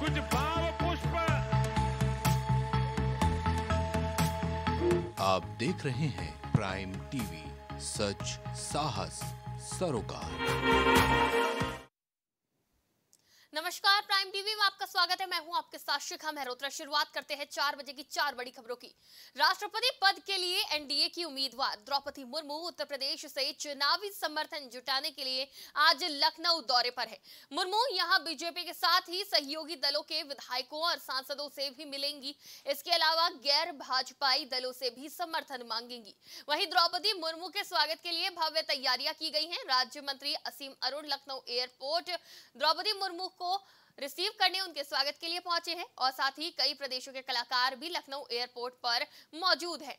कुछ भाव पुष्प। आप देख रहे हैं प्राइम टीवी, सच साहस सरोकार। नमस्कार, प्राइम टीवी में आपका स्वागत है। मैं हूं आपके साथ शिखा मेहरोत्रा। शुरुआत करते हैं 4 बजे की 4 बड़ी खबरों की। राष्ट्रपति पद के लिए एनडीए की उम्मीदवार द्रौपदी मुर्मू उत्तर प्रदेश से चुनावी समर्थन जुटाने के लिए आज लखनऊ दौरे पर है। मुर्मू यहां बीजेपी के साथ ही सहयोगी दलों के विधायकों और सांसदों से भी मिलेंगी। इसके अलावा गैर भाजपाई दलों से भी समर्थन मांगेंगी। वहीं द्रौपदी मुर्मू के स्वागत के लिए भव्य तैयारियां की गई हैं। राज्य मंत्री असीम अरुण लखनऊ एयरपोर्ट द्रौपदी मुर्मू को रिसीव करने उनके स्वागत के लिए पहुंचे हैं और साथ ही कई प्रदेशों के कलाकार भी लखनऊ एयरपोर्ट पर मौजूद हैं।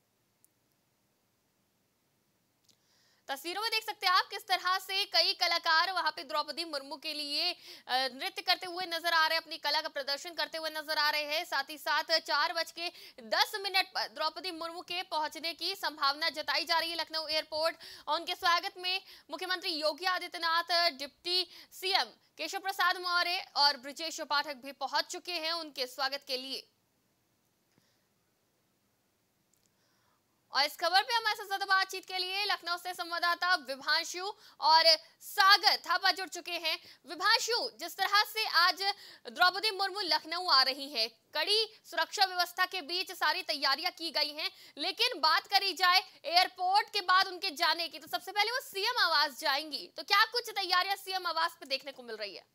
तस्वीरों में देख सकते हैं आप किस तरह से कई कलाकार वहां पे द्रौपदी मुर्मू के लिए नृत्य करते हुए नजर आ रहे हैं, अपनी कला का प्रदर्शन करते हुए नजर आ रहे हैं। साथ ही साथ 4:10 पर द्रौपदी मुर्मू के पहुंचने की संभावना जताई जा रही है लखनऊ एयरपोर्ट। और उनके स्वागत में मुख्यमंत्री योगी आदित्यनाथ, डिप्टी सीएम केशव प्रसाद मौर्य और ब्रजेश पाठक भी पहुंच चुके हैं उनके स्वागत के लिए। और इस खबर पे हमारे साथ ज्यादा बातचीत के लिए लखनऊ से संवाददाता विभांशु और सागर थापा जुड़ चुके हैं। विभांशु, जिस तरह से आज द्रौपदी मुर्मू लखनऊ आ रही है, कड़ी सुरक्षा व्यवस्था के बीच सारी तैयारियां की गई हैं, लेकिन बात करी जाए एयरपोर्ट के बाद उनके जाने की, तो सबसे पहले वो सीएम आवास जाएंगी, तो क्या कुछ तैयारियां सीएम आवास पे देखने को मिल रही है?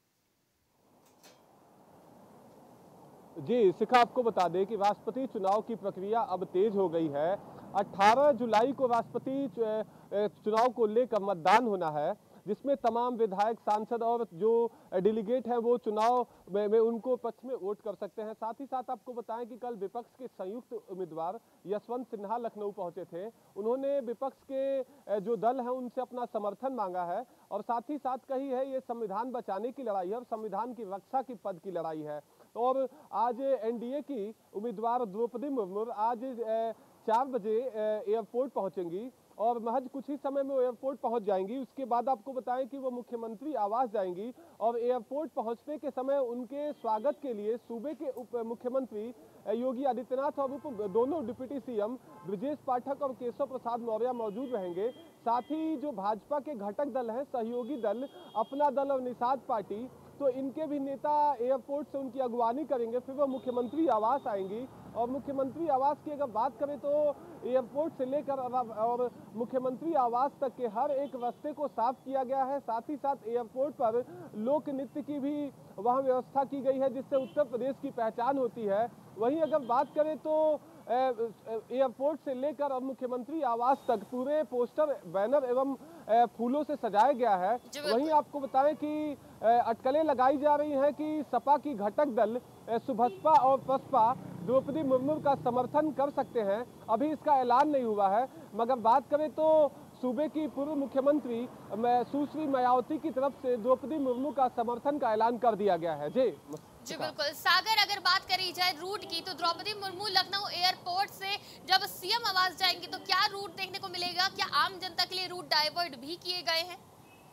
जी शिखा, आपको बता दें कि राष्ट्रपति चुनाव की प्रक्रिया अब तेज हो गई है। 18 जुलाई को राष्ट्रपति चुनाव को लेकर मतदान होना है, जिसमें तमाम विधायक, सांसद और जो डेलीगेट हैं वो चुनाव में उनको पक्ष में वोट कर सकते हैं। साथ ही साथ आपको बताएं कि कल विपक्ष के संयुक्त उम्मीदवार यशवंत सिन्हा लखनऊ पहुंचे थे। उन्होंने विपक्ष के जो दल है उनसे अपना समर्थन मांगा है और साथ ही साथ कही है ये संविधान बचाने की लड़ाई है और संविधान की रक्षा की पद की लड़ाई है। और आज एनडीए की उम्मीदवार द्रौपदी मुर्मू आज 4 बजे एयरपोर्ट पहुंचेंगी और महज कुछ ही समय में वो एयरपोर्ट पहुंच जाएंगी। उसके बाद आपको बताएं कि वो मुख्यमंत्री आवास जाएंगी और एयरपोर्ट पहुंचने के समय उनके स्वागत के लिए सूबे के उप मुख्यमंत्री योगी आदित्यनाथ और दोनों डिप्टी सीएम ब्रजेश पाठक और केशव प्रसाद मौर्य मौजूद रहेंगे। साथ ही जो भाजपा के घटक दल हैं, सहयोगी दल, अपना दल और निषाद पार्टी, तो इनके भी नेता एयरपोर्ट से उनकी अगवानी करेंगे। फिर वो मुख्यमंत्री आवास आएंगी और मुख्यमंत्री आवास की अगर बात करें तो एयरपोर्ट से लेकर और मुख्यमंत्री आवास तक के हर एक रास्ते को साफ किया गया है। साथ ही साथ एयरपोर्ट पर लोक नृत्य की भी वहाँ व्यवस्था की गई है, जिससे उत्तर प्रदेश की पहचान होती है। वहीं अगर बात करें तो एयरपोर्ट से लेकर और मुख्यमंत्री आवास तक पूरे पोस्टर, बैनर एवं फूलों से सजाया गया है। वहीं आपको बताएं कि अटकलें लगाई जा रही हैं कि सपा की घटक दल सुभसपा और बसपा द्रौपदी मुर्मू का समर्थन कर सकते हैं। अभी इसका ऐलान नहीं हुआ है, मगर बात करें तो सूबे की पूर्व मुख्यमंत्री सुश्री मायावती की तरफ से द्रौपदी मुर्मू का समर्थन का ऐलान कर दिया गया है। जी बिल्कुल। सागर, अगर बात करी जाए रूट की, तो द्रौपदी मुर्मू लखनऊ एयरपोर्ट से जब सीएम आवास जाएंगी तो क्या रूट देखने को मिलेगा? क्या आम जनता के लिए रूट डाइवर्ट भी किए गए हैं?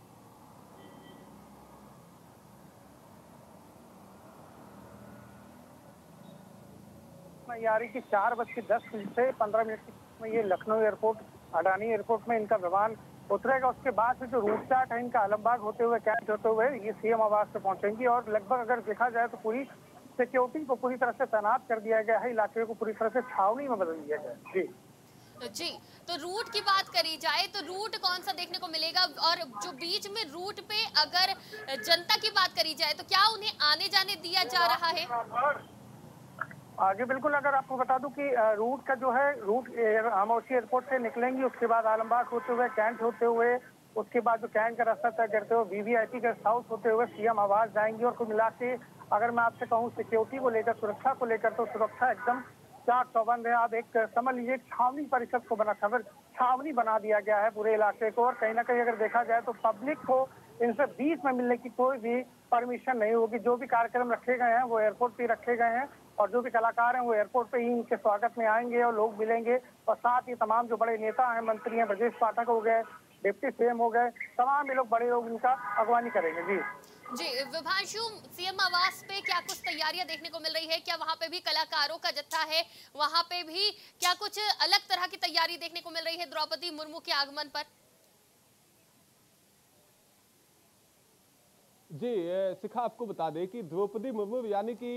तैयारी की 4:10 से 15 मिनट में ये लखनऊ एयरपोर्ट, अडानी एयरपोर्ट में इनका विमान उतरेगा। उसके बाद से जो रूट चार्ट है इनका आलमबाग होते हुए, कैंट होते हुए ये सीएम आवास पे पहुंचेंगी और लगभग अगर देखा जाए तो पूरी सिक्योरिटी को पूरी तरह से तैनात कर दिया गया है। इलाके को पूरी तरह से छावनी में बदल दिया गया है। जी, तो रूट की बात करी जाए तो रूट कौन सा देखने को मिलेगा? और जो बीच में रूट पे अगर जनता की बात करी जाए तो क्या उन्हें आने जाने दिया जा रहा है? जी बिल्कुल, अगर आपको बता दूं कि रूट का जो है, रूट आमोशी एयरपोर्ट से निकलेंगी, उसके बाद आलमबाग होते हुए, कैंट होते हुए, उसके बाद जो कैंट का रास्ता तय करते हुए वीवीआईपी गेस्ट हाउस होते हुए सीएम आवास जाएंगी। और कुल मिला के अगर मैं आपसे कहूँ सिक्योरिटी को लेकर, सुरक्षा को लेकर, तो सुरक्षा एकदम चाक चौबंद है। आप एक समझ लीजिए छावनी परिषद को छावनी बना दिया गया है पूरे इलाके को। और कहीं ना कहीं अगर देखा जाए तो पब्लिक को इनसे बीच में मिलने की कोई भी परमिशन नहीं होगी। जो भी कार्यक्रम रखे गए हैं वो एयरपोर्ट पे रखे गए हैं और जो भी कलाकार हैं वो एयरपोर्ट पे ही इनके स्वागत में आएंगे और लोग मिलेंगे। और साथ ही तमाम जो बड़े नेता हैं, मंत्री हैं, ब्रजेश पाठक हो गए, डिप्टी सीएम हो गए, तमाम ये लोग बड़े लोग इनका अगवानी करेंगे। जी जी विभांशु, सीएम आवास पे क्या कुछ तैयारियां देखने को मिल रही है? क्या वहां पे भी कलाकारों का जत्था है? वहां पे भी क्या कुछ अलग तरह की तैयारी देखने को मिल रही है द्रौपदी मुर्मू के आगमन पर? जी शिखा, आपको बता दें कि द्रौपदी मुर्मू यानी कि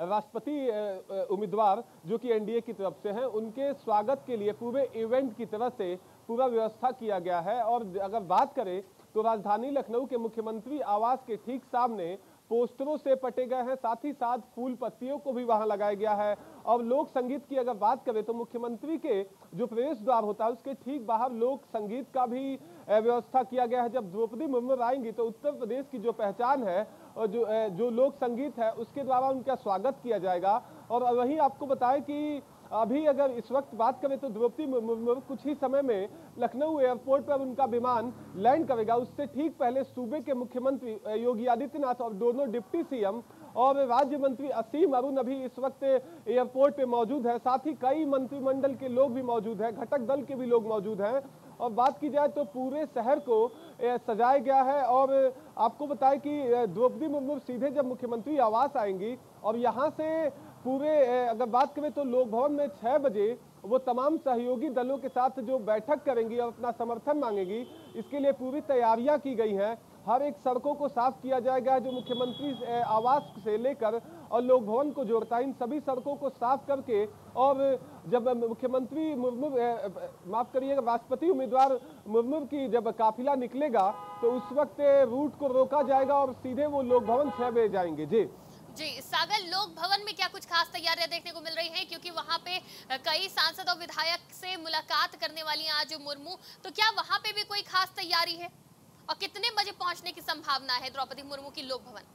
राष्ट्रपति उम्मीदवार जो कि एनडीए की तरफ से हैं, उनके स्वागत के लिए पूरे इवेंट की तरफ से पूरा व्यवस्था किया गया है। और अगर बात करें तो राजधानी लखनऊ के मुख्यमंत्री आवास के ठीक सामने पोस्टरों से पटे गए हैं, साथ ही साथ फूल पत्तियों को भी वहां लगाया गया है। और लोक संगीत की अगर बात करें तो मुख्यमंत्री के जो प्रवेश द्वार होता है उसके ठीक बाहर लोक संगीत का भी व्यवस्था किया गया है। जब द्रौपदी मुर्मू आएंगी तो उत्तर प्रदेश की जो पहचान है और जो लोक संगीत है उसके द्वारा उनका स्वागत किया जाएगा। और वहीं आपको बताएं कि अभी अगर इस वक्त बात करें तो द्रौपदी मुर्मू कुछ ही समय में लखनऊ एयरपोर्ट पर उनका विमान लैंड करेगा। उससे ठीक पहले सूबे के मुख्यमंत्री योगी आदित्यनाथ और दोनों डिप्टी सीएम और राज्य मंत्री असीम अरुण अभी इस वक्त एयरपोर्ट पे मौजूद है। साथ ही कई मंत्रिमंडल के लोग भी मौजूद हैं, घटक दल के भी लोग मौजूद हैं। और बात की जाए तो पूरे शहर को सजाया गया है। और आपको बताएं कि द्रौपदी मुर्मू सीधे जब मुख्यमंत्री आवास आएंगी और यहाँ से पूरे अगर बात करें तो लोक भवन में 6 बजे वो तमाम सहयोगी दलों के साथ जो बैठक करेंगी और अपना समर्थन मांगेगी, इसके लिए पूरी तैयारियां की गई हैं। हर एक सड़कों को साफ किया जाएगा जो मुख्यमंत्री आवास से लेकर और लोक भवन को जोड़ता है, इन सभी सड़कों को साफ करके। और जब मुख्यमंत्री मुर्मू माफ करिएगा राष्ट्रपति उम्मीदवार मुर्मू की जब काफिला निकलेगा तो उस वक्त रूट को रोका जाएगा और सीधे वो लोक भवन 6 बजे जाएंगे। जी सागर, लोक भवन में क्या कुछ खास तैयारियां देखने को मिल रही हैं? क्योंकि वहां पे कई सांसद और विधायक से मुलाकात करने वाली हैं आज मुर्मू, तो क्या वहां पे भी कोई खास तैयारी है? और कितने बजे पहुंचने की संभावना है द्रौपदी मुर्मू की लोक भवन?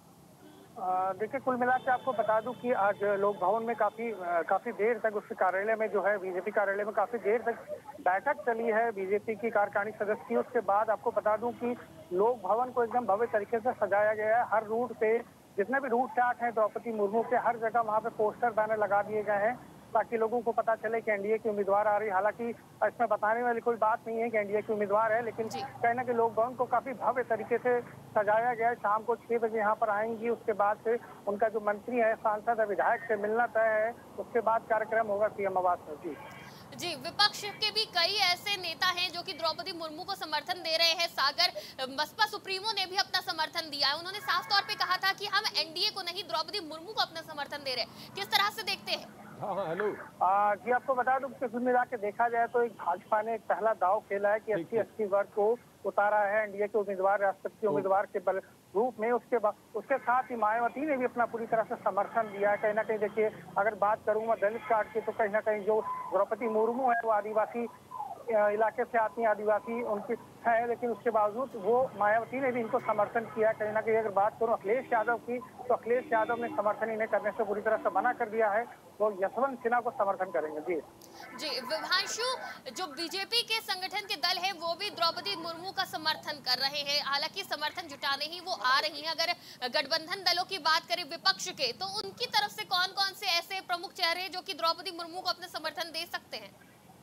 देखिए, कुल मिला के आपको बता दूं कि आज लोक भवन में काफी देर तक उसके कार्यालय में जो है बीजेपी कार्यालय में काफी देर तक बैठक चली है बीजेपी की कार्यकारिणी सदस्य की। उसके बाद आपको बता दूं कि लोक भवन को एकदम भव्य तरीके से सजाया गया है। हर रूट पे जितने भी रूट चार्ट हैं द्रौपदी मुर्मू के, हर जगह वहां पे पोस्टर बैनर लगा दिए गए हैं ताकि लोगों को पता चले कि एनडीए की उम्मीदवार आ रही है। हालांकि इसमें बताने वाली कोई बात नहीं है कि एनडीए की उम्मीदवार है, लेकिन कहीं ना कहीं लोक भवन को काफी भव्य तरीके से सजाया गया है। शाम को 6 बजे यहाँ पर आएंगी, उसके बाद से उनका जो मंत्री है, सांसद है, विधायक से मिलना तय है। उसके बाद कार्यक्रम होगा सीएम आवास में। जी विपक्ष के भी कई ऐसे नेता हैं जो कि द्रौपदी मुर्मू को समर्थन दे रहे हैं। सागर, बसपा सुप्रीमो ने भी अपना समर्थन दिया है। उन्होंने साफ तौर पे कहा था कि हम एनडीए को नहीं द्रौपदी मुर्मू को अपना समर्थन दे रहे हैं। किस तरह से देखते हैं? हाँ हेलो जी, आपको बता दूं कि कुल मिला के देखा जाए तो एक भाजपा ने एक पहला दाव खेला है कि 80 वर्ग को उतारा है एनडीए के उम्मीदवार, राष्ट्रपति उम्मीदवार के बल रूप में। उसके साथ ही मायावती ने भी अपना पूरी तरह से समर्थन दिया है। कहीं ना कहीं देखिए, अगर बात करूं मैं दलित कार्ड की तो कहीं ना कहीं जो द्रौपदी मुर्मू है वो आदिवासी इलाके से आती हैं, आदिवासी उनकी है, लेकिन उसके बावजूद वो मायावती ने भी इनको समर्थन किया। कहीं ना कहीं अगर बात करूं अखिलेश यादव की तो अखिलेश यादव ने समर्थन इन्हें करने से पूरी तरह से मना कर दिया है। वो यशवंत सिन्हा को समर्थन करेंगे। जी विभांशु, जो बीजेपी के संगठन के दल है वो भी द्रौपदी मुर्मू का समर्थन कर रहे हैं। हालांकि समर्थन जुटाने ही वो आ रही हैं। अगर गठबंधन दलों की बात करें विपक्ष के, तो उनकी तरफ से कौन कौन से ऐसे प्रमुख चेहरे जो कि द्रौपदी मुर्मू को अपना समर्थन दे सकते हैं?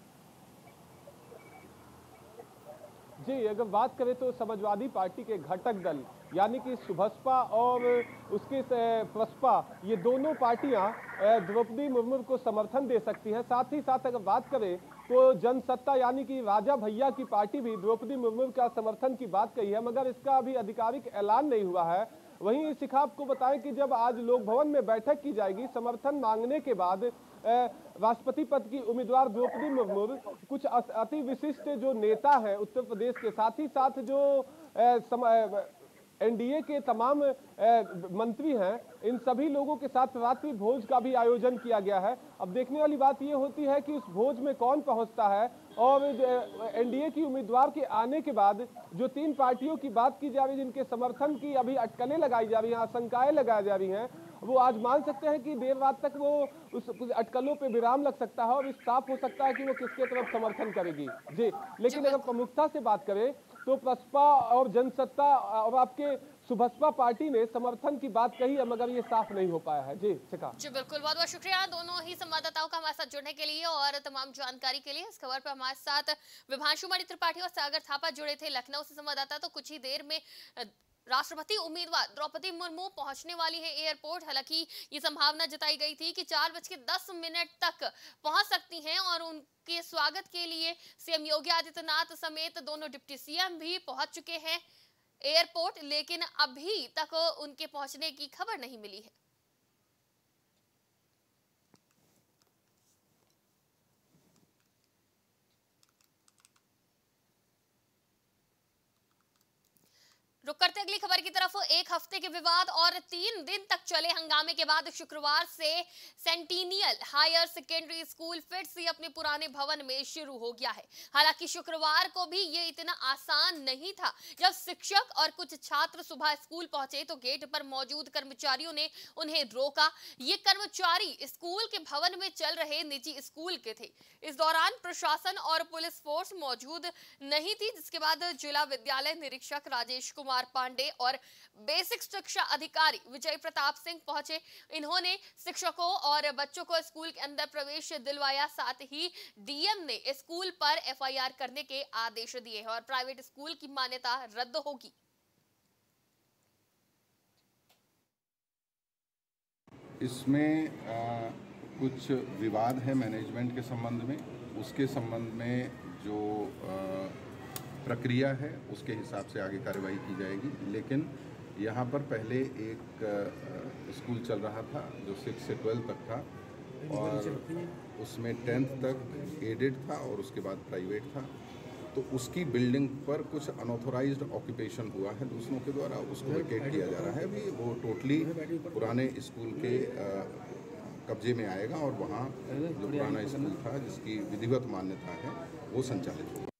जी, अगर बात करें तो समाजवादी पार्टी के घटक दल यानी कि सुभसपा और उसके प्रसपा, ये दोनों पार्टियां द्रौपदी मुर्मू को समर्थन दे सकती हैं। साथ ही साथ अगर बात करें तो जनसत्ता यानी कि राजा भैया की पार्टी भी द्रौपदी मुर्मू का समर्थन की बात कही है, मगर इसका अभी आधिकारिक ऐलान नहीं हुआ है। वहीं शिखा, आपको बताएं कि जब आज लोक भवन में बैठक की जाएगी, समर्थन मांगने के बाद राष्ट्रपति पद की उम्मीदवार द्रौपदी मुर्मू कुछ अति विशिष्ट जो नेता हैं उत्तर प्रदेश के, साथ ही साथ जो एनडीए के तमाम मंत्री हैं, इन सभी लोगों के साथ रात्रि भोज का भी आयोजन किया गया है। अब देखने वाली बात यह होती है कि उस भोज में कौन पहुंचता है। और एनडीए की उम्मीदवार के आने के बाद जो 3 पार्टियों की बात की जा रही है, जिनके समर्थन की अभी अटकलें लगाई जा रही हैं, आशंकाएं लगाई जा रही हैं, वो आज मान सकते हैं कि देर रात तक वो उस अटकलों पे विराम लग सकता है और इस साफ हो सकता है कि वो किसके तरफ समर्थन करेगी। जी, लेकिन अगर प्रमुखता से बात करें तो प्रसपा और जनसत्ता और आपके सुबसपा पार्टी ने समर्थन की बात कही है, मगर ये साफ नहीं हो पाया है। जी शिखा। जी बिल्कुल, बहुत बहुत शुक्रिया दोनों ही संवाददाताओं का हमारे साथ जुड़ने के लिए और तमाम जानकारी के लिए। इस खबर पर हमारे साथ विभांशु मणि त्रिपाठी और सागर थापा जुड़े थे लखनऊ से संवाददाता। तो कुछ ही देर में राष्ट्रपति उम्मीदवार द्रौपदी मुर्मू पहुंचने वाली है एयरपोर्ट। हालांकि ये संभावना जताई गई थी कि 4:10 तक पहुंच सकती हैं और उनके स्वागत के लिए सीएम योगी आदित्यनाथ समेत दोनों डिप्टी सीएम भी पहुंच चुके हैं एयरपोर्ट, लेकिन अभी तक उनके पहुंचने की खबर नहीं मिली है। रुक करते अगली खबर की तरफ। एक हफ्ते के विवाद और 3 दिन तक चले हंगामे के बाद शुक्रवार से सेंटिनियल हायर सेकेंडरी स्कूल फिर से अपने पुराने भवन में शुरू हो गया है। हालांकि शुक्रवार को भी ये इतना आसान नहीं था। जब शिक्षक और कुछ छात्र सुबह स्कूल पहुंचे तो गेट पर मौजूद कर्मचारियों ने उन्हें रोका। ये कर्मचारी स्कूल के भवन में चल रहे निजी स्कूल के थे। इस दौरान प्रशासन और पुलिस फोर्स मौजूद नहीं थी, जिसके बाद जिला विद्यालय निरीक्षक राजेश कुमार पांडे और बेसिक शिक्षा अधिकारी विजय प्रताप सिंह पहुंचे। इन्होंने शिक्षकों और बच्चों को स्कूल के अंदर प्रवेश दिलवाया। साथ ही डीएम ने स्कूल पर एफआईआर करने के आदेश दिए हैं और प्राइवेट स्कूल की मान्यता रद्द होगी। इसमें कुछ विवाद है मैनेजमेंट के संबंध में, उसके संबंध में जो प्रक्रिया है उसके हिसाब से आगे कार्रवाई की जाएगी। लेकिन यहाँ पर पहले एक स्कूल चल रहा था जो 6 से 12 तक था और उसमें 10th तक एडेड था और उसके बाद प्राइवेट था। तो उसकी बिल्डिंग पर कुछ अनऑथोराइज्ड ऑक्यूपेशन हुआ है दूसरों के द्वारा, उसको वेकेट किया जा रहा है। अभी वो टोटली पुराने स्कूल के कब्जे में आएगा और वहाँ जो पुराना स्कूल था जिसकी विधिवत मान्यता है वो संचालित होगा।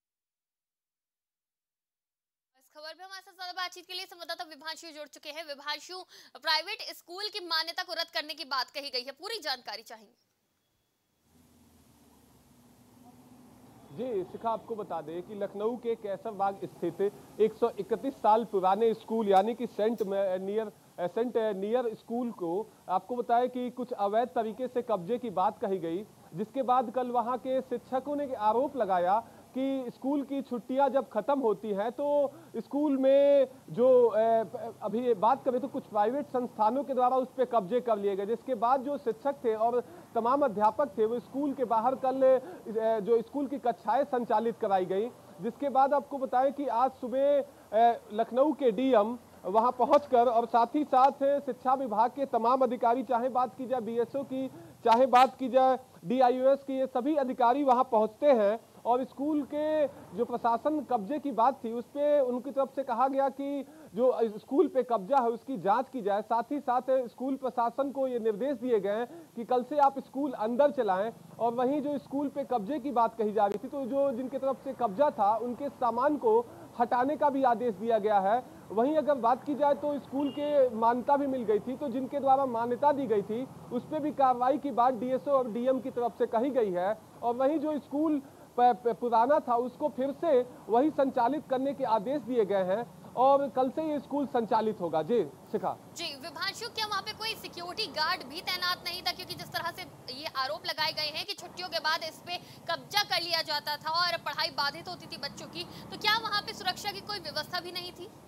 खबर पे हमारे साथ ज्यादा बातचीत के लिए संवाददाता विभांशु जुड़ चुके हैं। विभांशु, प्राइवेट स्कूल की मान्यता को रद्द करने की बात कही गई है, पूरी जानकारी चाहेंगे। जी शिखा, आपको बता दें कि लखनऊ के कैसरबाग स्थित 131 साल पुराने स्कूल यानी कि सेंट नियर स्कूल को आपको बताया कि कुछ अवैध तरीके से कब्जे की बात कही गई, जिसके बाद कल वहां के शिक्षकों ने आरोप लगाया कि स्कूल की छुट्टियां जब खत्म होती हैं तो स्कूल में जो अभी बात करें तो कुछ प्राइवेट संस्थानों के द्वारा उस पर कब्जे कर लिए गए, जिसके बाद जो शिक्षक थे और तमाम अध्यापक थे वो स्कूल के बाहर कल जो स्कूल की कक्षाएं संचालित कराई गई। जिसके बाद आपको बताएं कि आज सुबह लखनऊ के डीएम वहां पहुंचकर और साथ ही साथ शिक्षा विभाग के तमाम अधिकारी, चाहे बात की जाए बीएसओ की, चाहे बात की जाए डीआईओएस की, ये सभी अधिकारी वहां पहुंचते हैं और स्कूल के जो प्रशासन कब्जे की बात थी उस पे उनकी तरफ से कहा गया कि जो स्कूल पे कब्जा है उसकी जांच की जाए। साथ ही साथ स्कूल प्रशासन को ये निर्देश दिए गए कि कल से आप स्कूल अंदर चलाएं। और वहीं जो स्कूल पे कब्जे की बात कही जा रही थी तो जो जिनकी तरफ से कब्जा था उनके सामान को हटाने का भी आदेश दिया गया है। वहीं अगर बात की जाए तो स्कूल के मान्यता भी मिल गई थी, तो जिनके द्वारा मान्यता दी गई थी उस पर भी कार्रवाई की बात डीएसओ और डीएम की तरफ से कही गई है। और वहीं जो स्कूल पुराना था उसको फिर से वही संचालित करने के आदेश दिए गए हैं और कल से ये स्कूल संचालित होगा। जी शिखा। जी विभांशु, क्या वहाँ पे कोई सिक्योरिटी गार्ड भी तैनात नहीं था? क्योंकि जिस तरह से ये आरोप लगाए गए हैं कि छुट्टियों के बाद इस पे कब्जा कर लिया जाता था और पढ़ाई बाधित होती थी बच्चों की, तो क्या वहाँ पे सुरक्षा की कोई व्यवस्था भी नहीं थी?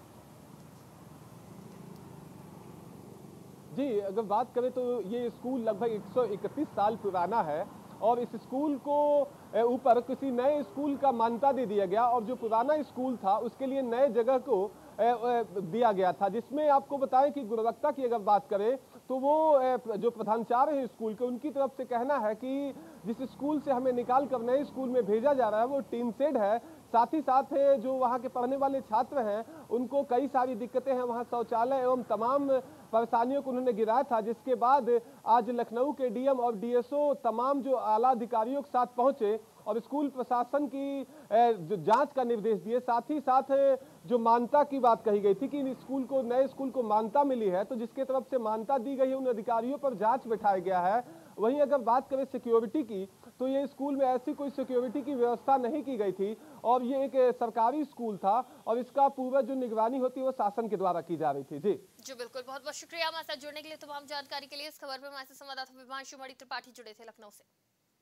जी अगर बात करें तो ये स्कूल लगभग 131 साल पुराना है और इस स्कूल को ऊपर किसी नए स्कूल का मान्यता दे दिया गया और जो पुराना स्कूल था उसके लिए नए जगह को दिया गया था, जिसमें आपको बताएं कि गुणवत्ता की अगर बात करें तो वो जो प्रधानाचार्य है स्कूल के उनकी तरफ से कहना है कि जिस स्कूल से हमें निकाल कर नए स्कूल में भेजा जा रहा है वो टीन शेड है। साथ ही साथ जो वहाँ के पढ़ने वाले छात्र हैं उनको कई सारी दिक्कतें हैं, वहाँ शौचालय एवं तमाम परेशानियों को उन्होंने गिराया था। जिसके बाद आज लखनऊ के डीएम और डीएसओ तमाम जो आला अधिकारियों के साथ पहुंचे और स्कूल प्रशासन की जो जांच का निर्देश दिए। साथ ही साथ जो मान्यता की बात कही गई थी कि इन स्कूल को नए स्कूल को मान्यता मिली है, तो जिसके तरफ से मान्यता दी गई है उन अधिकारियों पर जांच बिठाया गया है। वहीं अगर बात करें सिक्योरिटी की तो ये स्कूल में ऐसी कोई सिक्योरिटी की व्यवस्था नहीं की गई थी और ये एक सरकारी स्कूल था और इसका पूरा जो निगरानी होती है वो शासन के द्वारा की जा रही थी। जी बिल्कुल, बहुत बहुत शुक्रिया हमारे साथ जुड़ने के लिए, तमाम जानकारी के लिए। इस खबर पर हमारे संवाददाता विभांशु मणि त्रिपाठी जुड़े थे लखनऊ से।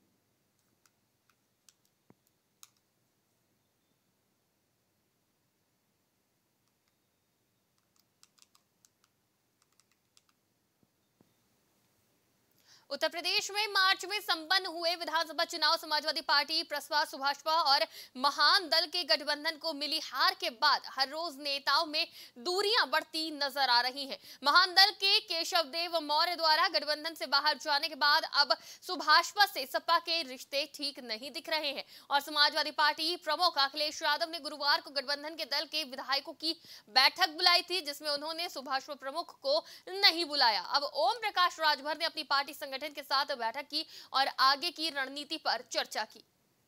उत्तर प्रदेश में मार्च में संपन्न हुए विधानसभा चुनाव समाजवादी पार्टी, प्रसपा, सुभाषपा और महान दल के गठबंधन को मिली हार के बाद हर रोज नेताओं में दूरियां बढ़ती नजर आ रही हैं। महान दल के केशव देव मौर्य द्वारा गठबंधन से बाहर जाने के बाद अब सुभाषपा से सपा के रिश्ते ठीक नहीं दिख रहे हैं और समाजवादी पार्टी प्रमुख अखिलेश यादव ने गुरुवार को गठबंधन के दल के विधायकों की बैठक बुलाई थी, जिसमें उन्होंने सुभाषपा प्रमुख को नहीं बुलाया। अब ओम प्रकाश राजभर ने अपनी पार्टी संगठन के साथ बैठक की और आगे की रणनीति पर चर्चा की।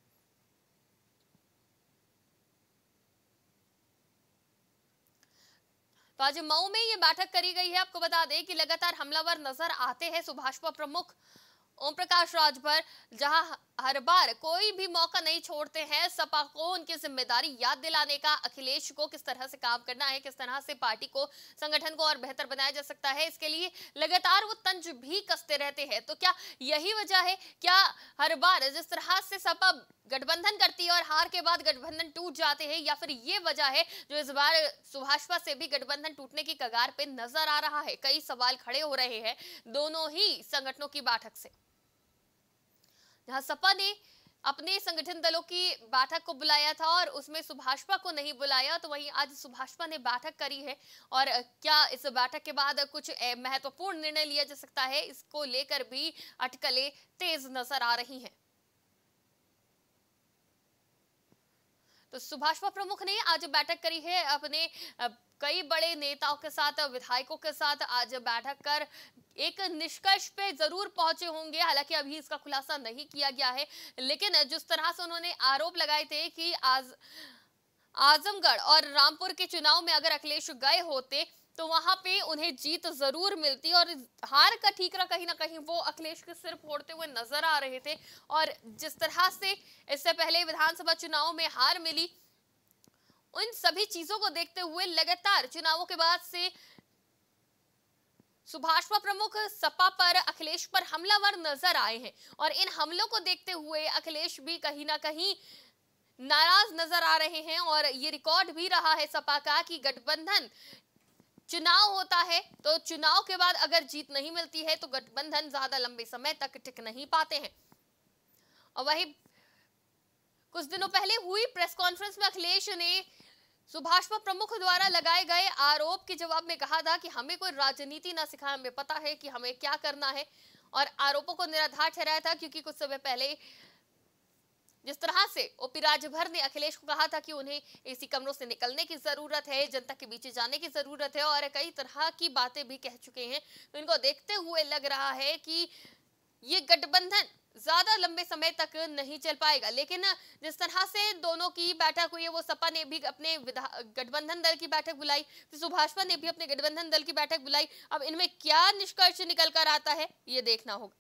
तो आज मऊ में यह बैठक करी गई है। आपको बता दें कि लगातार हमलावर नजर आते हैं सुभाषपा प्रमुख ओम प्रकाश राजभर, जहां हर बार कोई भी मौका नहीं छोड़ते हैं सपा को उनकी जिम्मेदारी याद दिलाने का, अखिलेश को किस तरह से काम करना है, किस तरह से पार्टी को, संगठन को और बेहतर बनाया जा सकता है, इसके लिए लगातार वो तंज भी कसते रहते हैं। तो क्या यही वजह है, क्या हर बार जिस तरह से सपा गठबंधन करती है और हार के बाद गठबंधन टूट जाते हैं, या फिर ये वजह है जो इस बार सुभाषपा से भी गठबंधन टूटने की कगार पे नजर आ रहा है? कई सवाल खड़े हो रहे हैं दोनों ही संगठनों की बैठक से। जहां सपा ने अपने संगठन दलों की बैठक को बुलाया था और उसमें सुभाषपा को नहीं बुलाया, तो वहीं आज सुभाषपा ने बैठक करी है और क्या इस बैठक के बाद कुछ महत्वपूर्ण निर्णय लिया जा सकता है, इसको लेकर भी अटकलें तेज नजर आ रही हैं। तो सुभाषपा प्रमुख ने आज बैठक करी है, अपने कई बड़े नेताओं के साथ, विधायकों के साथ आज बैठक कर एक निष्कर्ष पे जरूर पहुंचे होंगे। हालांकि अभी इसका खुलासा नहीं किया गया है, लेकिन जिस तरह से उन्होंने आरोप लगाए थे कि आजमगढ़ और रामपुर के चुनाव में अगर अखिलेश गए होते तो वहां पे उन्हें जीत जरूर मिलती, और हार का ठीकरा कहीं ना कहीं वो अखिलेश के सिर फोड़ते हुए नजर आ रहे थे। और जिस तरह से इससे पहले विधानसभा चुनाव में हार मिली, उन सभी चीजों को देखते हुए लगातार चुनावों के बाद से सुभाषपा प्रमुख सपा पर, अखिलेश पर हमलावर नजर आए हैं और इन हमलों को देखते हुए अखिलेश भी कहीं ना कहीं नाराज नजर आ रहे हैं। और ये रिकॉर्ड भी रहा है सपा का कि गठबंधन चुनाव होता है तो चुनाव के बाद अगर जीत नहीं मिलती है तो गठबंधन ज्यादा लंबे समय तक टिक नहीं पाते हैं। और वही कुछ दिनों पहले हुई प्रेस कॉन्फ्रेंस में अखिलेश ने सुभाषपा प्रमुख द्वारा लगाए गए आरोप के जवाब में कहा था कि हमें कोई राजनीति ना सिखाए, हमें पता है कि हमें क्या करना है, और आरोपों को निराधार ठहराया था क्योंकि कुछ समय पहले जिस तरह से ओपी राजभर ने अखिलेश को कहा था कि उन्हें एसी कमरों से निकलने की जरूरत है, जनता के बीच जाने की जरूरत है, और कई तरह की बातें भी कह चुके हैं, तो इनको देखते हुए लग रहा है कि ये गठबंधन ज्यादा लंबे समय तक नहीं चल पाएगा। लेकिन जिस तरह से दोनों की बैठक हुई है, वो सपा ने भी अपने गठबंधन दल की बैठक बुलाई, फिर सुभाषपा ने भी अपने गठबंधन दल की बैठक बुलाई। अब इनमें क्या निष्कर्ष निकल कर आता है ये देखना होगा।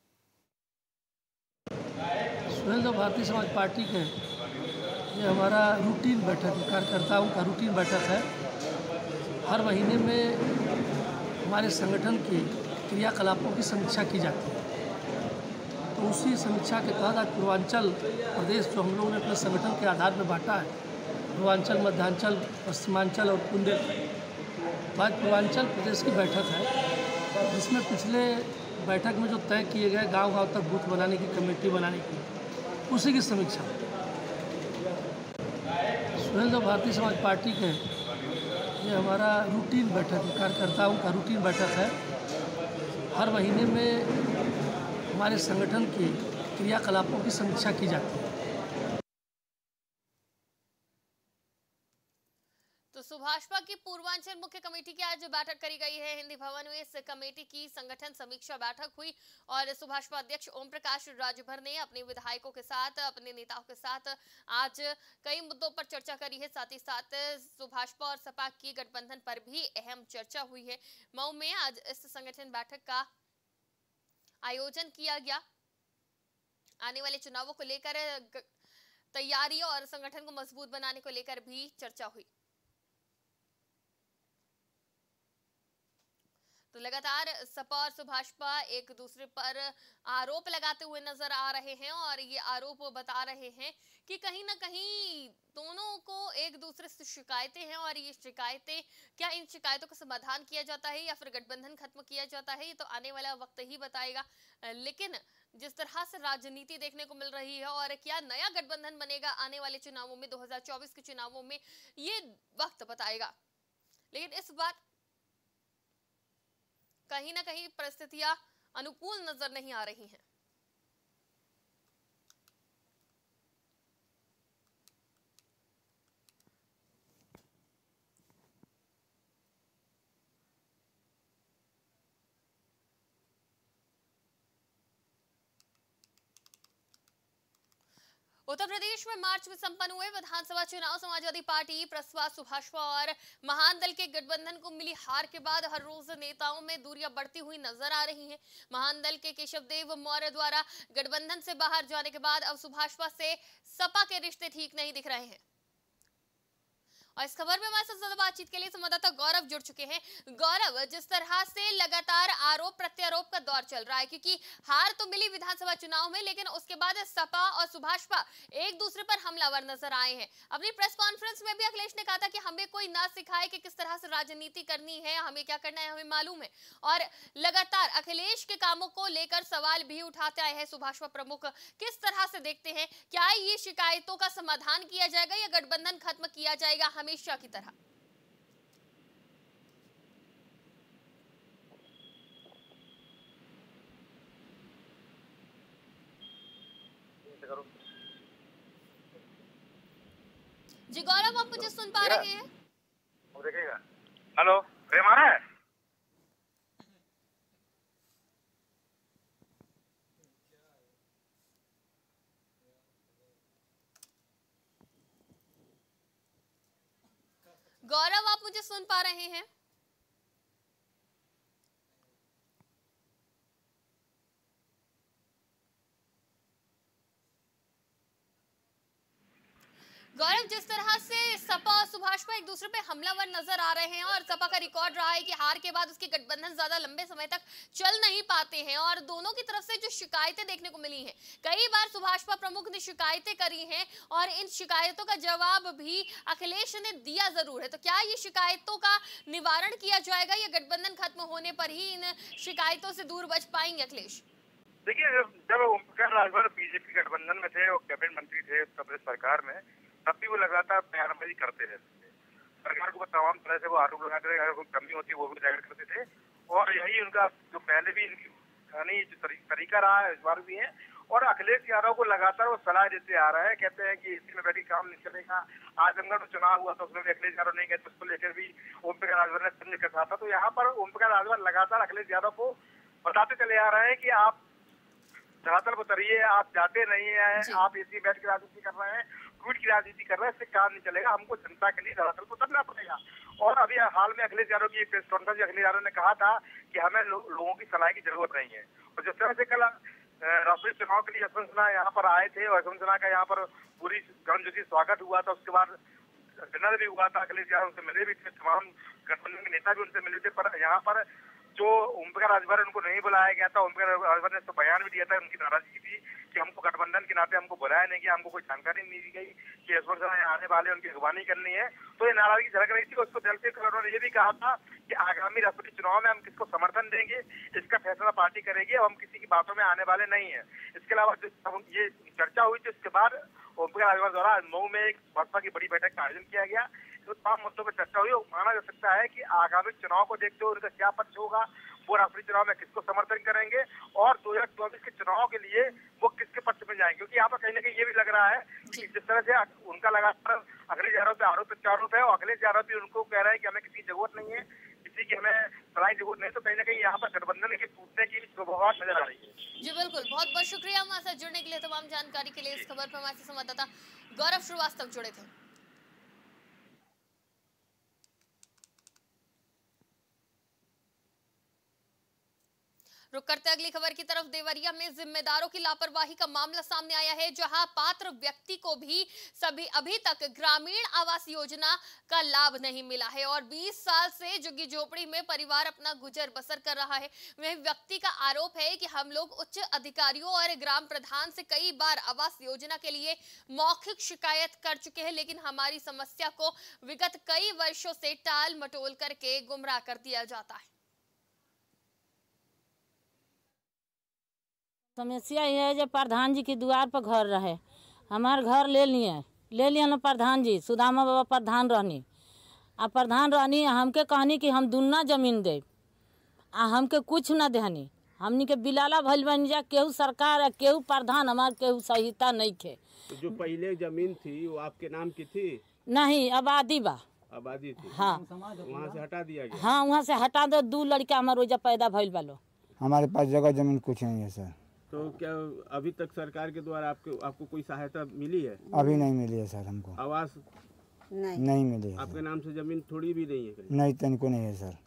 स्वतंत्र भारतीय समाज पार्टी के ये हमारा रूटीन बैठक है, कार्यकर्ताओं का रूटीन बैठक है। हर महीने में हमारे संगठन की क्रियाकलापों की समीक्षा की जाती है। तो उसी समीक्षा के तहत आज पूर्वांचल प्रदेश जो हम लोगों ने अपने संगठन के आधार पर बांटा है, पूर्वांचल, मध्यांचल, पश्चिमांचल और बुंदेलखंड, तो आज पूर्वांचल प्रदेश की बैठक है, जिसमें पिछले बैठक में जो तय किए गए गांव-गांव तक बूथ बनाने की, कमेटी बनाने की, उसी की समीक्षा। स्वतंत्र भारतीय समाज पार्टी के ये हमारा रूटीन बैठक है, कार्यकर्ताओं का रूटीन बैठक है। हर महीने में हमारे संगठन की क्रियाकलापों की समीक्षा की जाती है। तो सुभाषपा की पूर्वांचल मुख्य कमेटी की आज बैठक करी गई है हिंदी भवन में। इस कमेटी की संगठन समीक्षा बैठक हुई और सुभाषपा अध्यक्ष ओम प्रकाश राजभर ने अपने विधायकों के साथ, अपने नेताओं के साथ आज कई मुद्दों पर चर्चा करी है। साथ ही साथ सुभाषपा और सपा की गठबंधन पर भी अहम चर्चा हुई है। मऊ में आज इस संगठन बैठक का आयोजन किया गया। आने वाले चुनावों को लेकर तैयारी और संगठन को मजबूत बनाने को लेकर भी चर्चा हुई। तो लगातार सपा और सुभाषपा एक दूसरे पर आरोप लगाते हुए नजर आ रहे हैं और ये आरोप बता रहे हैं कि कहीं ना कहीं दोनों को एक दूसरे से शिकायतें हैं और ये शिकायतें, क्या इन शिकायतों का समाधान किया जाता है या फिर गठबंधन खत्म किया जाता है, ये तो आने वाला वक्त ही बताएगा। लेकिन जिस तरह से राजनीति देखने को मिल रही है और क्या नया गठबंधन बनेगा आने वाले चुनावों में, 2024 के चुनावों में, ये वक्त बताएगा। लेकिन इस बार कहीं ना कहीं परिस्थितियां अनुकूल नजर नहीं आ रही हैं। उत्तर प्रदेश में मार्च में संपन्न हुए विधानसभा चुनाव समाजवादी पार्टी, प्रसपा, सुभाषपा और महान दल के गठबंधन को मिली हार के बाद हर रोज नेताओं में दूरियां बढ़ती हुई नजर आ रही हैं। महान दल के केशव देव मौर्य द्वारा गठबंधन से बाहर जाने के बाद अब सुभाषपा से सपा के रिश्ते ठीक नहीं दिख रहे हैं। और इस खबर में हमारे साथ ज्यादा बातचीत के लिए संवाददाता गौरव जुड़ चुके हैं। गौरव, जिस तरह से लगातार आरोप प्रत्यारोप का दौर चल रहा है, क्योंकि हार तो मिली विधानसभा चुनाव में, लेकिन उसके बाद सपा और सुभाषपा एक दूसरे पर हमलावर नजर आए हैं। अपनी प्रेस कॉन्फ्रेंस में भी अखिलेश ने कहा था कि हमें कोई ना सिखाए कि किस तरह से राजनीति करनी है, हमें क्या करना है, हमें मालूम है। और लगातार अखिलेश के कामों को लेकर सवाल भी उठाते आए हैं सुभाषपा प्रमुख। किस तरह से देखते हैं, क्या ये शिकायतों का समाधान किया जाएगा या गठबंधन खत्म किया जाएगा हमेशा की तरह? जी गौरव, आप मुझे सुन पा रहे हैं? देखिएगा। हेलो, प्रेम आ रहा है? गौरव, आप मुझे सुन पा रहे हैं? गौरव, जिस तरह से सपा और सुभाषपा एक दूसरे पे हमलावर नजर आ रहे हैं और सपा का रिकॉर्ड रहा है कि हार के बाद उसके गठबंधन ज्यादा लंबे समय तक चल नहीं पाते हैं और दोनों की तरफ से जो शिकायतें देखने को मिली हैं, कई बार सुभाषपा प्रमुख ने शिकायतें करी हैं और इन शिकायतों का जवाब भी अखिलेश ने दिया जरूर है। तो क्या ये शिकायतों का निवारण किया जाएगा या गठबंधन खत्म होने पर ही इन शिकायतों से दूर बच पाएंगे अखिलेश? देखिए, जब ओम प्रकाश राजभर बीजेपी गठबंधन में थे और कैबिनेट मंत्री थे उत्तर प्रदेश सरकार में, तब भी वो लगातार बयानबाजी करते रहते थे। सरकार को तमाम तरह से वो आरोप लगाते थे, अगर कोई कमी होती है वो भी जाहिर करते थे। और यही उनका जो पहले भी जो तरीका रहा है इस बार भी है। और अखिलेश यादव को लगातार वो सलाह देते आ रहा है, कहते हैं कि इसी में बैठी काम नहीं चलेगा। आजमगढ़ में चुनाव हुआ था, उसमें भी अखिलेश यादव नहीं गए, तो उसको लेकर भी ओम प्रकाश राजभर ने तंज कसा था। तो यहाँ पर ओम प्रकाश राजभर लगातार अखिलेश यादव को बताते चले आ रहे हैं कि आप धरातल पर उतरिए, आप जाते नहीं है, आप इसी बैठ की राजनीति कर रहे हैं, ट्वीट की राजनीति कर रहे हैं, इससे काम नहीं चलेगा, हमको जनता के लिए धरातल पर उतरना पड़ेगा। और अभी हाल में अखिलेश यादव की एक प्रेस कॉन्फ्रेंस में अखिलेश यादव ने कहा था कि हमें लोगों की सलाह की जरूरत नहीं है। और जिस तरह से कल राष्ट्रीय चुनाव के लिए यशवंत सिन्हा यहाँ पर आए थे और यशवंत सिन्हा का यहाँ पर पूरी गर्मजोशी स्वागत हुआ था, उसके बाद डिनर भी हुआ था, अखिलेश यादव उनसे मिले भी थे, तमाम गठबंधन के नेता भी उनसे मिले थे। पर यहाँ पर जो ओम प्रकाश राजभर उनको नहीं बुलाया गया था, ओम प्रकाश राजभर ने तो बयान भी दिया था, उनकी नाराजगी थी कि हमको गठबंधन के नाते हमको बुलाया नहीं गया, हमको कोई जानकारी नहीं दी गई कि यशवंत सिन्हा आने वाले, उनकी अगवानी करनी है। तो ये नाराजगी झलक रही थी। उसको जल्दी उन्होंने ये भी कहा था कि आगामी राष्ट्रपति चुनाव में हम किसको समर्थन देंगे इसका फैसला पार्टी करेगी, और हम किसी की बातों में आने वाले नहीं है। इसके अलावा ये चर्चा हुई थी, उसके बाद ओम प्रकाश राजभर द्वारा मऊ में एक भाजपा की बड़ी बैठक का आयोजन किया गया। तो तमाम मुद्दों पर चर्चा हुई। माना जा सकता है कि आगामी चुनाव को देखते हुए उनका क्या पक्ष होगा, वो राष्ट्रीय चुनाव में किसको समर्थन करेंगे और 2024 के चुनाव के लिए वो किसके पक्ष में जाएंगे। क्योंकि यहाँ पर कहीं ना कहीं ये भी लग रहा है कि जिस तरह से उनका लगातार अखिलेश यादव पे आरोप प्रत्यारोप है और अखिलेश यादव भी उनको कह रहे हैं कि हमें किसी जरूरत नहीं है, किसी की हमें सलाह जरूरत नहीं, तो कहीं ना कहीं यहाँ पर गठबंधन के टूटने की शुरुआत नजर आ रही है। जी बिल्कुल, बहुत बहुत शुक्रिया हमारे साथ जुड़ने के लिए, तमाम जानकारी के लिए। इस खबर पर हमारे साथ संवाददाता गौरव श्रीवास्तव जुड़े थे। रुक करते अगली खबर की तरफ। देवरिया में जिम्मेदारों की लापरवाही का मामला सामने आया है, जहां पात्र व्यक्ति को भी अभी तक ग्रामीण आवास योजना का लाभ नहीं मिला है और 20 साल से झुग्गी झोपड़ी में परिवार अपना गुजर बसर कर रहा है। वह व्यक्ति का आरोप है कि हम लोग उच्च अधिकारियों और ग्राम प्रधान से कई बार आवास योजना के लिए मौखिक शिकायत कर चुके हैं, लेकिन हमारी समस्या को विगत कई वर्षों से टाल मटोल करके गुमराह कर दिया जाता है। समस्या यह है जो प्रधान जी की द्वार पर घर रहे, हमार घर ले लिए ना प्रधान जी, सुदामा बाबा प्रधान रहनी आ प्रधान रहनी हमके कहनी कि हम दुन्ना जमीन दे आ हमके कुछ न देहनी। हमनी के बिलाला भइल बन जा, केहू सरकार केहू प्रधान हमार केहू सहिता नहीं खे। जो पहले जमीन थी वो आपके नाम की थी? नहीं, आबादी बा। आबादी थी? हाँ। वहाँ से हटा दिया गया? हाँ, वहाँ से हटा दो। 2 लड़का हमारे रोजा पैदा भइल बालो। हमारे पास जगह जमीन कुछ नहीं है सर। तो क्या अभी तक सरकार के द्वारा आपको कोई सहायता मिली है? अभी नहीं मिली है सर हमको। आवास नहीं मिली है। आपके नाम से जमीन थोड़ी भी नहीं है? नहीं, तनिको नहीं है सर।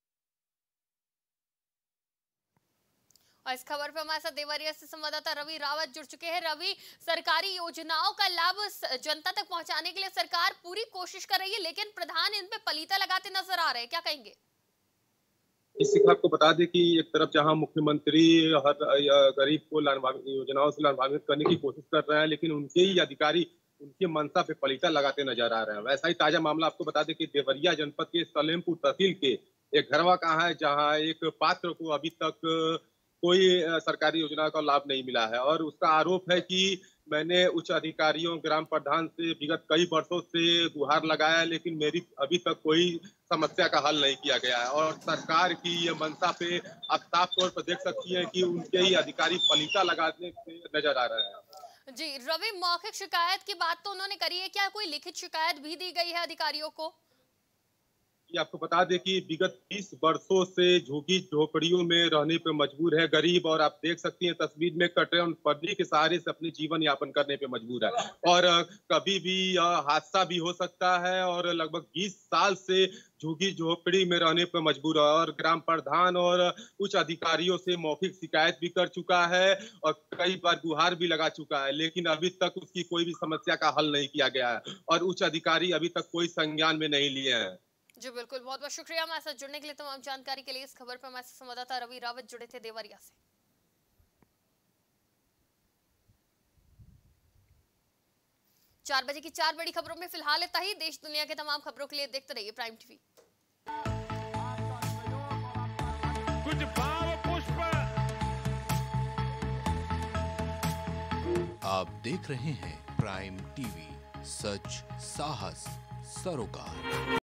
और इस खबर पे हमारे साथ देवरिया से संवाददाता रवि रावत जुड़ चुके हैं। रवि, सरकारी योजनाओं का लाभ जनता तक पहुंचाने के लिए सरकार पूरी कोशिश कर रही है, लेकिन प्रधान इन पे पलीता लगाते नजर आ रहे हैं, क्या कहेंगे? इस शिक्षा को बता दें कि एक तरफ जहां मुख्यमंत्री हर गरीब को योजनाओं से लाभान्वित करने की कोशिश कर रहे हैं, लेकिन उनके ही अधिकारी उनकी मंशा पे पलीता लगाते नजर आ रहे हैं। वैसा ही ताजा मामला आपको बता दें कि देवरिया जनपद के सलेमपुर तहसील के एक घरवा कहाँ है, जहाँ एक पात्र को अभी तक कोई सरकारी योजना का लाभ नहीं मिला है और उसका आरोप है कि मैंने उच्च अधिकारियों ग्राम प्रधान से विगत कई वर्षों से गुहार लगाया, लेकिन मेरी अभी तक कोई समस्या का हल नहीं किया गया है और सरकार की ये मंशा पे आप साफ तौर पर देख सकती हैं कि उनके ही अधिकारी पलीता लगाने से नजर आ रहे हैं। जी रवि, मौखिक शिकायत की बात तो उन्होंने करी है, क्या कोई लिखित शिकायत भी दी गई है अधिकारियों को? आपको बता दें कि विगत 20 वर्षों से झुग्गी झोपड़ियों में रहने पे मजबूर है गरीब और आप देख सकती हैं तस्वीर में कटरन पन्नी के सहारे से अपने जीवन यापन करने पे मजबूर है और कभी भी हादसा भी हो सकता है और लगभग 20 साल से झुग्गी झोपड़ी में रहने पे मजबूर है और ग्राम प्रधान और उच्च अधिकारियों से मौखिक शिकायत भी कर चुका है और कई बार गुहार भी लगा चुका है, लेकिन अभी तक उसकी कोई भी समस्या का हल नहीं किया गया है और उच्च अधिकारी अभी तक कोई संज्ञान में नहीं लिए हैं। जी बिल्कुल, बहुत बहुत शुक्रिया हमारे साथ जुड़ने के लिए। तमाम जानकारी के लिए इस खबर पर हमारे संवाददाता रवि रावत जुड़े थे देवरिया से। चार बजे की 4 बड़ी खबरों में फिलहाल इतना ही। देश दुनिया के तमाम खबरों के लिए देखते रहिए प्राइम टीवी। कुछ भाव पुष्प। आप देख रहे हैं प्राइम टीवी, सच साहस सरोकार।